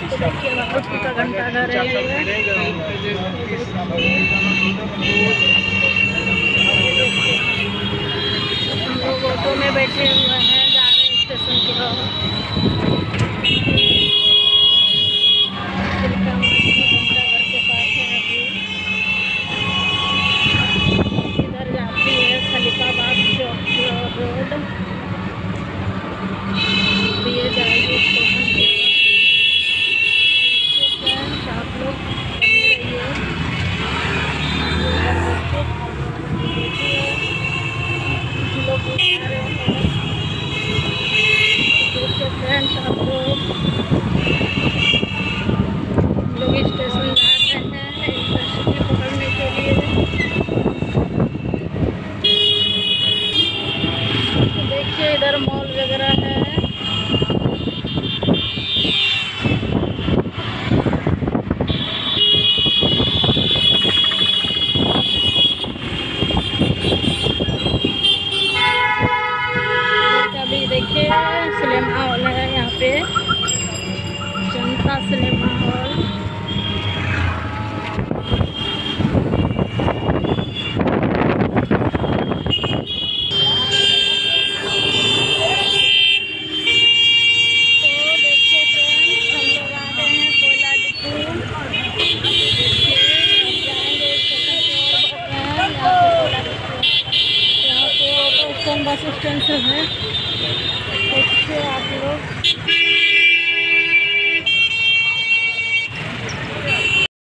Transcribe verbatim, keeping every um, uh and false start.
देखिए वापसी का घंटा घर है ये। हम लोग ऑटो में बैठे हुए हैं, जा रहे हैं स्टेशन की ओर। इधर जाती है खलीफाबाद चौक रोड, ये जाएगी स्टेशन की ओर। आप लोग बने रहिए। लोग जा रहे हैं, देखिए फ्रेंड्स आप लोग लोग स्टेशन जा रहे हैं इंटरसिटी पकड़ने के लिए। देखिए इधर मॉल वगैरह है। अभी देखिए सिनेमा हॉल है यहाँ पे, जनता सिनेमा हॉल। बस स्टैंड से है, देखिए आप लोग।